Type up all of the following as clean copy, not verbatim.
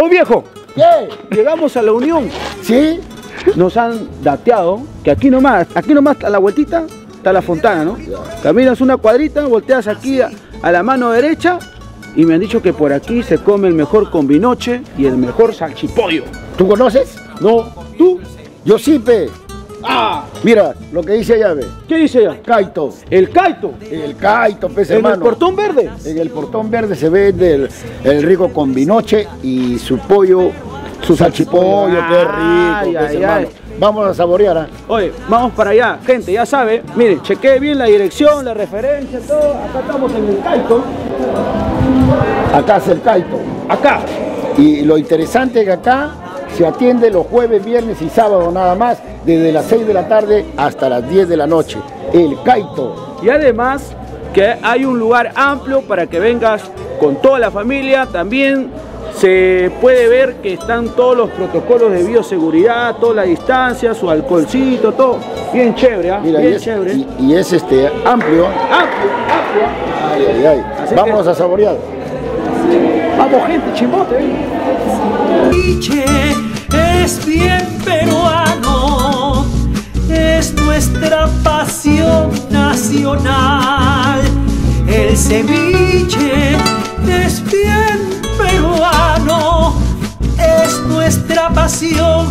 Oh viejo, ¿Qué? llegamos a la Unión. ¿Sí? Nos han dateado que aquí nomás a la vueltita está la Fontana, ¿no? Caminas una cuadrita, volteas aquí a la mano derecha y me han dicho que por aquí se come el mejor combinoche y el mejor salchipollo. ¿Tú conoces? No, ¿tú? Yo sí, pe. Ah, Mira, lo que dice allá, ve. ¿qué dice ya? Caito. El Caito. El Caito, pues, En hermano. el portón verde. En el portón verde se vende el rico combinoche y su pollo, su salchipollo, qué rico, Ay, pues, ay, hermano. ay. Vamos a saborear, ¿ah? Oye, vamos para allá. Gente, ya sabe, mire, chequee bien la dirección, la referencia, todo. Acá estamos en el Caito. Acá es el Caito. Acá. Y lo interesante es que acá se atiende los jueves, viernes y sábado nada más, desde las 6 de la tarde hasta las 10 de la noche. El Caito. Y además que hay un lugar amplio para que vengas con toda la familia. También se puede ver que están todos los protocolos de bioseguridad, toda la distancia, su alcoholcito, todo. Bien chévere, ¿ah? Mira, Bien chévere. y es amplio. Amplio, amplio. Ay, ay, ay. Así Vámonos que- a saborear. Vamos, gente, chimbote. ceviche es bien peruano, es nuestra pasión nacional. El ceviche es bien peruano, es nuestra pasión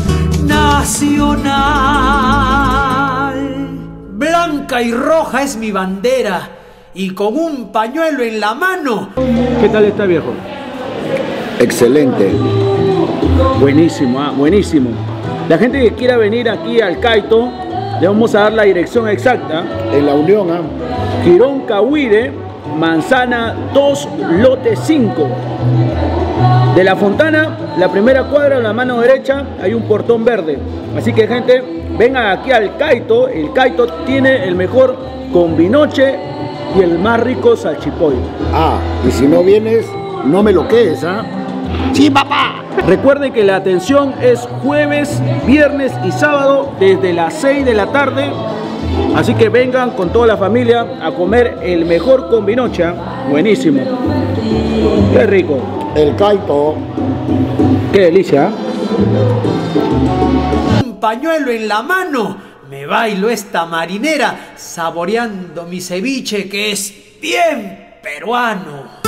nacional. Blanca y roja es mi bandera, y con un pañuelo en la mano. ¿Qué tal está, viejo? Excelente. Buenísimo, buenísimo. La gente que quiera venir aquí al Caito, le vamos a dar la dirección exacta. En la Unión, ¿ah? Quirón Cahuire, Manzana 2, lote 5. De la Fontana, la primera cuadra, a la mano derecha, hay un portón verde. Así que, gente, vengan aquí al Caito. El Caito tiene el mejor combinoche y el más rico salchipollo. Ah, y si no vienes, no me lo quedes, ¿ah? ¡Sí, papá! Recuerden que la atención es jueves, viernes y sábado desde las 6 de la tarde. Así que vengan con toda la familia a comer el mejor combinoche. Buenísimo. Qué rico. El Caito. Qué delicia. Un pañuelo en la mano, me bailo esta marinera saboreando mi ceviche que es bien peruano.